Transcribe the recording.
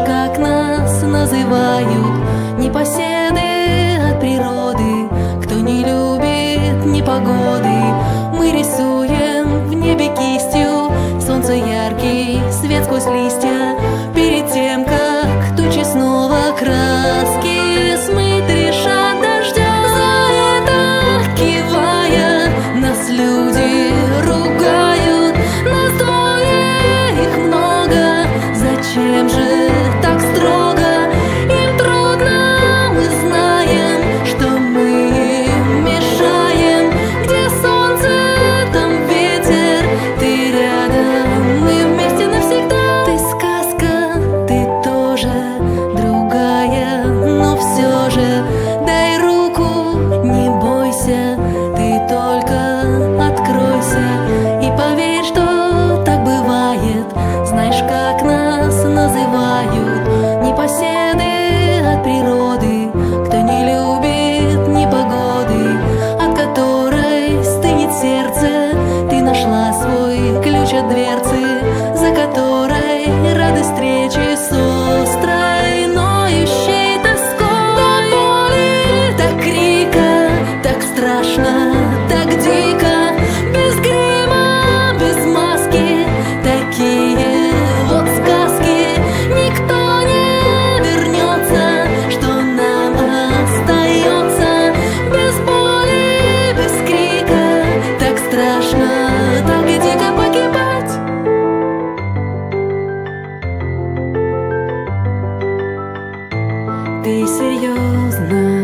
как нас называют? Непоседы от природы, кто не любит непогоды. Мы рисуем в небе кистью солнце яркий, свет сквозь листья. Перед тем, как тучи снова краски смыть решат дождя. За это, кивая, нас люди ругают. Нас двое, их много, зачем же так строго? Им трудно, мы знаем, что мы им мешаем. Где солнце, там ветер, ты рядом, мы вместе навсегда. Ты сказка, ты тоже другая, но все же дай руку, не бойся, ты только откройся и поверь, что так бывает. Знаешь, как нас называют? Непоседы от природы, кто не любит непогоды, от которой стынет сердце. Ты нашла свой ключ от дверцы, за которой радость встречи с острой, ноющей тоской. До боли, до крика, так страшно, так дико, без грима, без маски, такие вот сказки. Никто не вернется, что нам остается? Без боли, без крика, так страшно, так дико погибать. Ты серьезно